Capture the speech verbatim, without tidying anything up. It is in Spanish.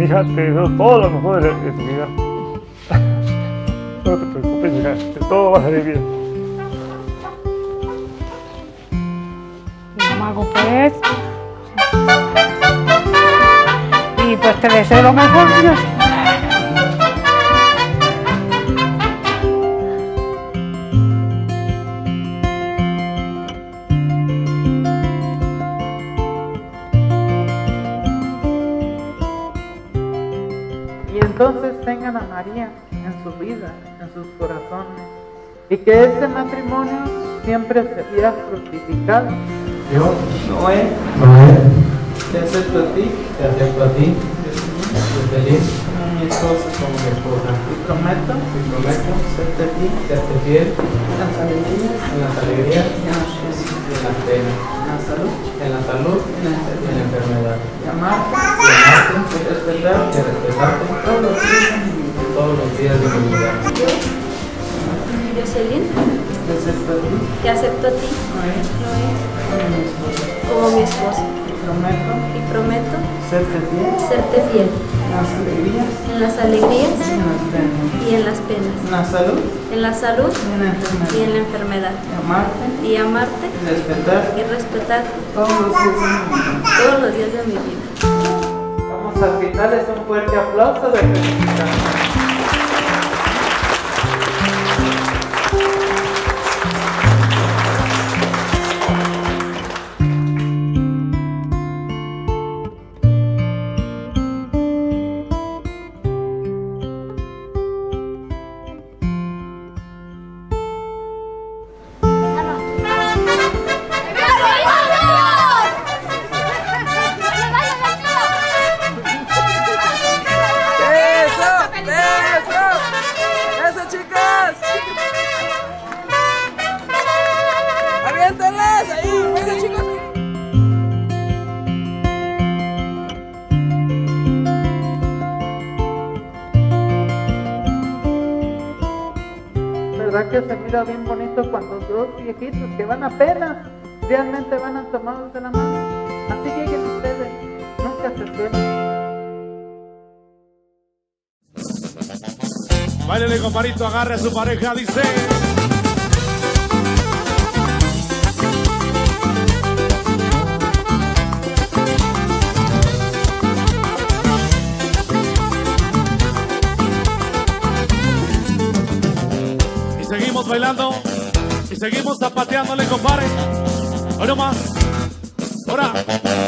hija, te deseo todo lo mejor de, de tu vida. No te preocupes, hija, que todo va a salir bien. No, Mago, pues. Y pues te deseo lo mejor, Dios. Y entonces tengan a María en su vida, en sus corazones, y que este matrimonio siempre sea fructificado. Yo, Noé, Noé, te acepto a ti, te acepto a ti, soy feliz como mi esposa, como mi esposa, y prometo y prometo serte fiel serte fiel en las alegrías en las alegrías y en las penas, y en las penas, en la salud en la salud y en la y en la enfermedad, enfermedad, y amarte, y amarte, y respetarte y respetarte todos los días de mi vida. todos los días de mi vida. Yo, Jocelyn, Te acepto a ti, te acepto a ti, Noé, Noé, como mi esposa, como mi esposo, y prometo y prometo serte fiel serte fiel en las alegrías en las alegrías y en las penas, y en las penas, en la salud en la salud y en la enfermedad, y en la enfermedad, y amarte y amarte y respetarte y respetarte todos los días de mi vida. todos los días de mi vida. Vamos al final, es un fuerte aplauso de felicitación. ¿Verdad que se mira bien bonito cuando dos viejitos que van apenas realmente van a tomados de la mano? Así lleguen ustedes, nunca se suelten. Báilele, comparito, agarre a su pareja, dice. Y seguimos bailando, y seguimos zapateándole, compadre. Ahora más, ahora.